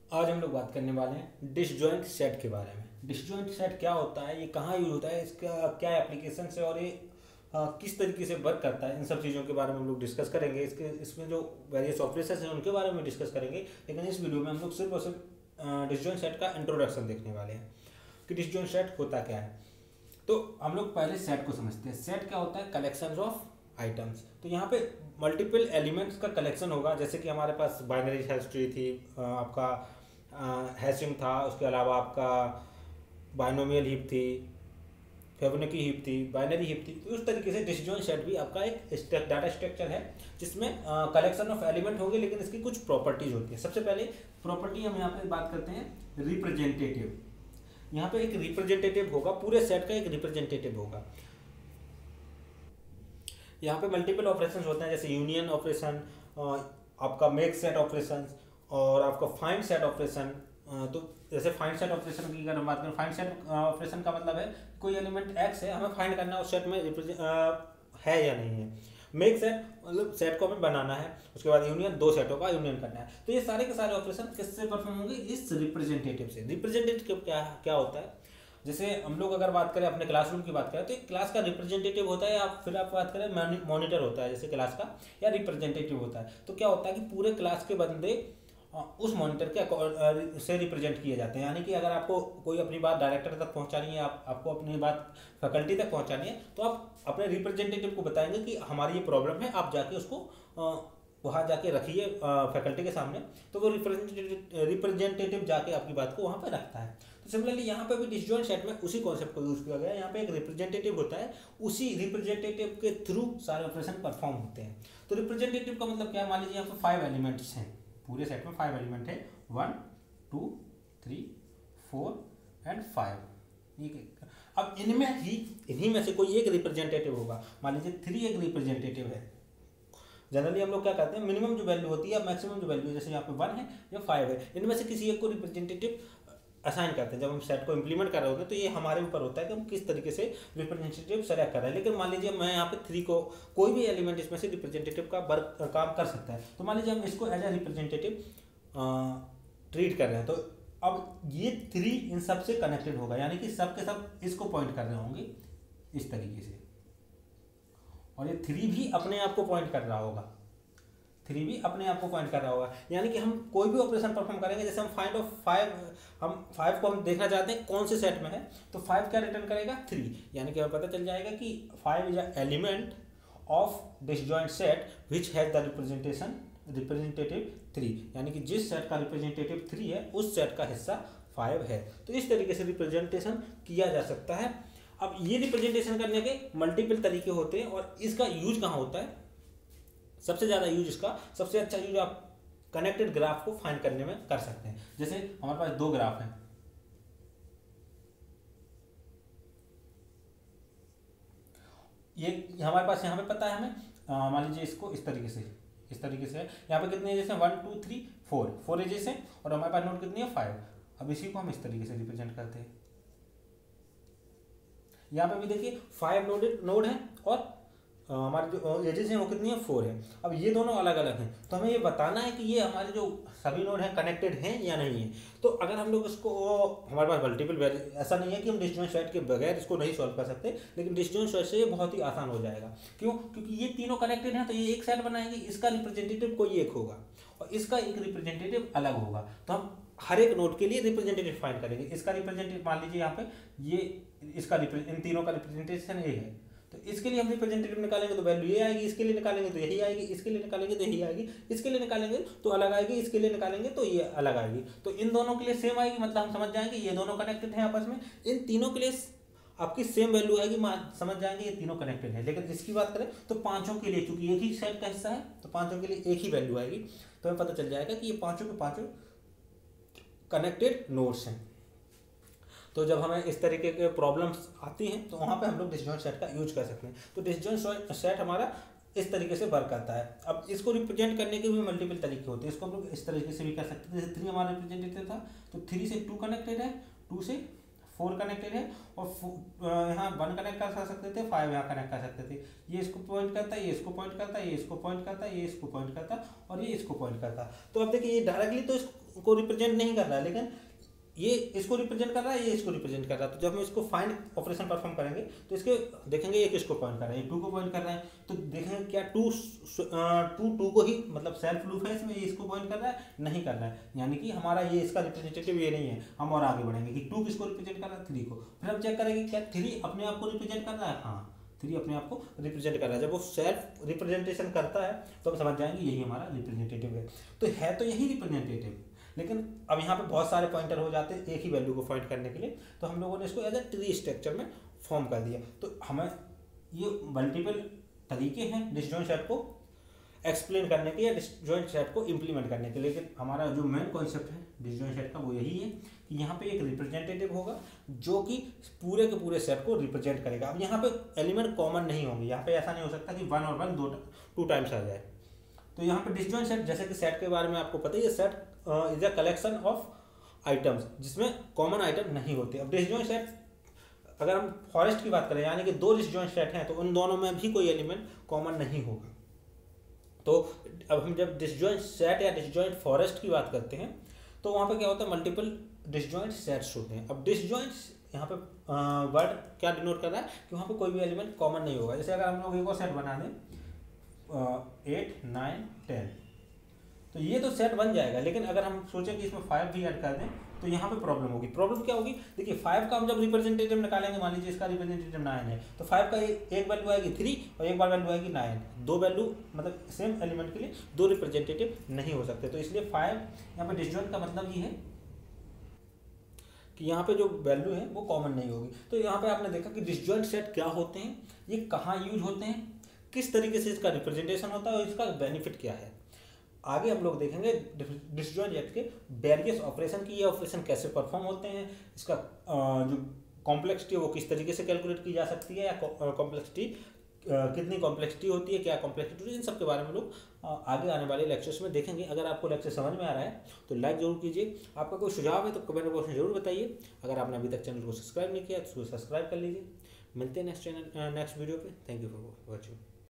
आज हम लोग बात करने वाले हैं डिसजॉइंट सेट के बारे में। डिसजॉइंट सेट क्या होता है, ये कहाँ यूज होता है, इसका क्या एप्लीकेशन है और ये किस तरीके से वर्क करता है, इन सब चीज़ों के बारे में हम लोग डिस्कस करेंगे। इसमें जो वेरियस ऑपरेशंस हैं उनके बारे में डिस्कस करेंगे, लेकिन इस वीडियो में हम लोग सिर्फ और सिर्फ डिसजॉइंट सेट का इंट्रोडक्शन देखने वाले हैं कि डिसजॉइंट सेट होता क्या है। तो हम लोग पहले सेट को समझते हैं। सेट क्या होता है? Collection of items. तो यहाँ पे मल्टीपल एलिमेंट्स का कलेक्शन होगा, जैसे कि हमारे पास बाइनरी हैश ट्री थी, आपका हैशिंग था, उसके अलावा आपका बाइनोमियल हीप थी, फिबोनाची हीप थी, बाइनरी हीप थी। तो उस तरीके से डिसजॉइंट सेट भी आपका एक डाटा स्ट्रक्चर है जिसमें कलेक्शन ऑफ एलिमेंट होंगे, लेकिन इसकी कुछ प्रॉपर्टीज होती है। सबसे पहले प्रॉपर्टी हम यहाँ पे बात करते हैं रिप्रेजेंटेटिव। यहाँ पे एक रिप्रेजेंटेटिव होगा, पूरे सेट का एक रिप्रेजेंटेटिव होगा। यहाँ पे मल्टीपल ऑपरेशंस होते हैं, जैसे यूनियन ऑपरेशन, आपका मेक सेट ऑपरेशन और आपका फाइंड सेट ऑपरेशन। तो जैसे फाइंड सेट ऑपरेशन की अगर हम बात करें, फाइंड सेट ऑपरेशन का मतलब है कोई एलिमेंट एक्स है, हमें फाइंड करना है उस सेट में है या नहीं है। मेक सेट मतलब सेट को हमें बनाना है। उसके बाद यूनियन, दो सेटों का यूनियन करना है। तो ये सारे के सारे ऑपरेशन किससे परफॉर्म होंगे? इस रिप्रेजेंटेटिव से। रिप्रेजेंटेटिव क्या क्या होता है? जैसे हम लोग अगर बात करें अपने क्लासरूम की बात करें, तो एक क्लास का रिप्रेजेंटेटिव होता है, या फिर आप बात करें मॉनिटर होता है जैसे क्लास का, या रिप्रेजेंटेटिव होता है। तो क्या होता है कि पूरे क्लास के बंदे उस मॉनिटर के से रिप्रेजेंट किए जाते हैं। यानी कि अगर आपको कोई अपनी बात डायरेक्टर तक पहुंचानी है, आपको अपनी बात फैकल्टी तक पहुंचानी है, तो आप अपने रिप्रेजेंटेटिव को बताएंगे कि हमारी ये प्रॉब्लम है, आप जाके उसको वहाँ जाके रखिए फैकल्टी के सामने। तो वो रिप्रेजेंटेटिव जाके आपकी बात को वहाँ पे रखता है। तो सिमिलरली यहाँ पे भी डिसजॉइंट सेट में उसी कॉन्सेप्ट को यूज किया गया है। यहाँ पे एक रिप्रेजेंटेटिव होता है, उसी रिप्रेजेंटेटिव के थ्रू सारे ऑपरेशन परफॉर्म होते हैं। तो रिप्रेजेंटेटिव का मतलब क्या है? मान लीजिए यहाँ पे 5 एलिमेंट्स हैं, पूरे सेट में 5 एलिमेंट है, 1 2 3 4 एंड 5। अब इन्हीं में से कोई एक रिप्रेजेंटेटिव होगा। मान लीजिए 3 एक रिप्रेजेंटेटिव है। जनरली हम लोग क्या करते हैं, मिनिमम जो वैल्यू होती है, मैक्सिमम जो वैल्यू, जैसे यहाँ पे 1 है या 5 है, इनमें से किसी एक को रिप्रेजेंटेटिव असाइन करते हैं। जब हम सेट को इंप्लीमेंट कर रहे होते हैं तो ये हमारे ऊपर होता है कि हम किस तरीके से रिप्रेजेंटेटिव सेलेक्ट कर रहे हैं। लेकिन मान लीजिए मैं यहाँ पे 3 को, कोई भी एलिमेंट इसमें से रिप्रेजेंटेटिव का काम कर सकता है। तो मान लीजिए हम इसको एज ए रिप्रेजेंटेटिव ट्रीट कर रहे हैं, तो अब ये 3 इन सब से कनेक्टेड होगा, यानी कि सब के सब इसको पॉइंट कर रहे होंगे इस तरीके से, और ये 3 भी अपने आप को पॉइंट कर रहा होगा। 3 भी अपने आप को पॉइंट कर रहा होगा। यानी कि हम कोई भी ऑपरेशन परफॉर्म करेंगे, जैसे हम फाइंड ऑफ 5, हम 5 को हम देखना चाहते हैं कौन से सेट में है, तो 5 क्या रिटर्न करेगा? 3। यानी कि हमें पता चल जाएगा कि 5 is a element of disjoint set which has the representative 3। यानी कि जिस सेट का रिप्रेजेंटेटिव 3 है उस सेट का हिस्सा 5 है। तो इस तरीके से रिप्रेजेंटेशन किया जा सकता है। अब ये रिप्रेजेंटेशन करने के मल्टीपल तरीके होते हैं, और इसका यूज कहाँ होता है? सबसे ज़्यादा यूज इसका, सबसे अच्छा यूज आप कनेक्टेड ग्राफ को फाइंड करने में कर सकते हैं। जैसे हमारे पास 2 ग्राफ हैं, ये हमारे पास यहाँ पे पता है हमें, मान लीजिए इसको इस तरीके से है। यहाँ पे कितने एजेस हैं? 1 2 3 4 एजेस हैं, और हमारे पास नोड कितनी है? 5। अब इसी को हम इस तरीके से रिप्रेजेंट करते हैं। यहाँ पे भी देखिए 5 नोड है, और हमारे जो एजेस हैं वो कितनी है? 4 है। अब ये दोनों अलग अलग हैं, तो हमें ये बताना है कि ये हमारे जो सभी नोड हैं कनेक्टेड हैं या नहीं है। तो अगर हम लोग इसको, हमारे पास मल्टीपल ऐसा नहीं है कि हम डिसजॉइंट सेट के बगैर इसको नहीं सॉल्व कर सकते, लेकिन डिसजॉइंट सेट से ये बहुत ही आसान हो जाएगा। क्यों? क्योंकि ये तीनों कनेक्टेड हैं, तो ये एक सेट बनाएंगे, इसका रिप्रेजेंटेटिव कोई एक होगा और इसका एक रिप्रेजेंटेटिव अलग होगा। तो हम हर एक नोड के लिए रिप्रेजेंटेटिव फाइंड करेंगे। इसका रिप्रेजेंटेटिव मान लीजिए यहाँ पे ये इन तीनों का रिप्रेजेंटेशन ये है, तो इसके लिए हम रिप्रेजेंटेटिव निकालेंगे तो वैल्यू ये आएगी, इसके लिए निकालेंगे तो यही आएगी, इसके लिए निकालेंगे तो यही आएगी, इसके लिए निकालेंगे तो अलग आएगी, इसके लिए निकालेंगे तो ये अलग आएगी। तो इन दोनों के लिए सेम आएगी, मतलब हम समझ जाएंगे ये दोनों कनेक्टेड हैं आपस में। इन तीनों के लिए आपकी सेम वैल्यू आएगी, समझ जाएंगे ये तीनों कनेक्टेड है। लेकिन इसकी बात करें तो पांचों के लिए, चूंकि एक ही सेट का हिस्सा है, तो पांचों के लिए एक ही वैल्यू आएगी। तो हमें पता चल जाएगा कि ये पांचों के पांचों कनेक्टेड नोड्स हैं। तो जब हमें इस तरीके के प्रॉब्लम्स आती हैं तो वहाँ पे हम लोग डिसजॉइंट सेट का यूज कर सकते हैं। तो डिसजॉइंट सेट हमारा इस तरीके से वर्क करता है। अब इसको रिप्रेजेंट करने के भी मल्टीपल तरीके होते हैं। इसको हम लोग इस तरीके से भी कर सकते हैं, जैसे 3 हमारा रिप्रेजेंटेटिव था, तो 3 से 2 कनेक्टेड है, 2 से 4 कनेक्टेड है, और यहाँ 1 कनेक्ट कर सकते थे, 5 यहाँ कनेक्ट कर सकते थे। ये इसको पॉइंट करता है, ये इसको पॉइंट करता है, ये इसको पॉइंट करता है, ये इसको पॉइंट करता है, और ये इसको पॉइंट करता है। तो अब देखिए ये डायरेक्टली तो को रिप्रेजेंट नहीं कर रहा है, लेकिन ये इसको रिप्रेजेंट कर रहा है, ये इसको रिप्रेजेंट कर रहा है। तो जब हम इसको फाइंड ऑपरेशन परफॉर्म करेंगे तो इसके देखेंगे ये किसको पॉइंट कर रहा है, ये 2 को पॉइंट कर रहा है। तो देखेंगे क्या 2 को ही मतलब सेल्फ लूप है इसमें, ये इसको पॉइंट कर रहा है, नहीं कर रहा है, यानी कि हमारा ये इसका रिप्रेजेंटेटिव ये नहीं है। हम और आगे बढ़ेंगे कि 2 किसको रिप्रेजेंट कर रहा है, 3 को। फिर हम चेक करेंगे क्या 3 अपने आप को रिप्रेजेंट कर रहा है, हाँ 3 अपने आप को रिप्रेजेंट कर रहा है। जब वो सेल्फ रिप्रेजेंटेशन करता है तो हम समझ जाएंगे यही हमारा रिप्रेजेंटेटिव है। तो यही रिप्रेजेंटेटिव, लेकिन अब यहाँ पे बहुत सारे पॉइंटर हो जाते हैं एक ही वैल्यू को फाइंड करने के लिए, तो हम लोगों ने इसको एज ए ट्री स्ट्रक्चर में फॉर्म कर दिया। तो हमें ये मल्टीपल तरीके हैं डिसजॉइंट सेट को एक्सप्लेन करने के या डिसजॉइंट सेट को इम्प्लीमेंट करने के, लेकिन हमारा जो मेन कॉन्सेप्ट है डिसजॉइंट सेट का वो यही है कि यहाँ पे एक रिप्रेजेंटेटिव होगा जो कि पूरे के पूरे सेट को रिप्रेजेंट करेगा। अब यहाँ पे एलिमेंट कॉमन नहीं होंगे, यहाँ पे ऐसा नहीं हो सकता कि 1 और 1 2 टाइम्स आ जाए। तो यहाँ पे डिसजॉइंट सेट, जैसे कि सेट के बारे में आपको पता ही है, set is a collection of items जिसमें कॉमन आइटम नहीं होते। अब डिसजॉइंट सेट अगर हम फॉरेस्ट की बात करें, यानी कि 2 डिसजॉइंट सेट हैं तो उन दोनों में भी कोई एलिमेंट कॉमन नहीं होगा। तो अब हम जब डिसजॉइंट सेट या डिसजॉइंट फॉरेस्ट की बात करते हैं तो वहाँ पे क्या होता है, मल्टीपल डिसजॉइंट सेट्स होते हैं। अब डिसजॉइंट यहाँ पे वर्ड क्या डिनोट कर रहा है कि वहाँ पे कोई भी एलिमेंट कॉमन नहीं होगा। जैसे अगर हम लोग एक और सेट बना दें 8 9 10, तो ये तो सेट बन जाएगा, लेकिन अगर हम सोचें कि इसमें 5 भी ऐड कर दें तो यहाँ पे प्रॉब्लम होगी। प्रॉब्लम क्या होगी, देखिए 5 का हम जब रिप्रेजेंटेटिव निकालेंगे, मान लीजिए इसका रिप्रेजेंटेटिव 9 है, तो 5 का एक वैल्यू आएगी 3 और एक बार वैल्यू आएगी 9। 2 वैल्यू मतलब सेम एलिमेंट के लिए 2 रिप्रेजेंटेटिव नहीं हो सकते। तो इसलिए 5 यहाँ पे डिसजॉइंट का मतलब ये है कि यहाँ पे जो वैल्यू है वो कॉमन नहीं होगी। तो यहाँ पे आपने देखा कि डिसजॉइंट सेट क्या होते हैं, ये कहाँ यूज होते हैं, किस तरीके से इसका रिप्रेजेंटेशन होता है और इसका बेनिफिट क्या है। आगे हम लोग देखेंगे डिसजॉइंट सेट के वेरियस ऑपरेशन की, ये ऑपरेशन कैसे परफॉर्म होते हैं, इसका जो कॉम्प्लेक्सिटी है वो किस तरीके से कैलकुलेट की जा सकती है, या कॉम्प्लेक्सिटी कितनी कॉम्प्लेक्सिटी होती है, क्या कॉम्प्लेक्सिटी होती है, इन सब के बारे में लोग आगे आने वाले लेक्चर्स में देखेंगे। अगर आपको लेक्चर समझ में आ रहा है तो लाइक जरूर कीजिए, आपका कोई सुझाव है तो कमेंट बॉक्स में जरूर बताइए। अगर आपने अभी तक चैनल को सब्सक्राइब नहीं किया तो सब्सक्राइब कर लीजिए। मिलते हैं नेक्स्ट वीडियो पे। Thank you for watching.